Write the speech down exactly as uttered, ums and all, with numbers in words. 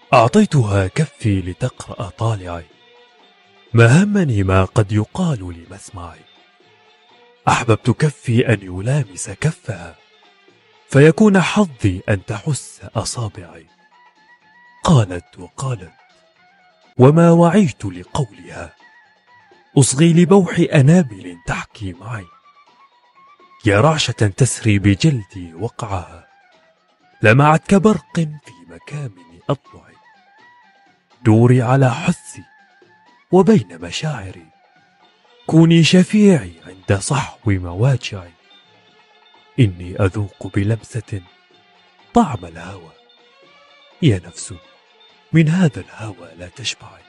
أعطيتها كفي لتقرأ طالعي، ما همني ما قد يقال لمسمعي. أحببت كفي أن يلامس كفها، فيكون حظي أن تحس أصابعي. قالت وقالت وما وعيت لقولها، أصغي لبوح أنامل تحكي معي. يا رعشة تسري بجلدي وقعها، لمعت كبرق في مكامن أضلعي. دوري على حثي وبين مشاعري، كوني شفيعي عند صحو مواجعي. إني أذوق بلمسة طعم الهوى، يا نفس من هذا الهوى لا تشبعي.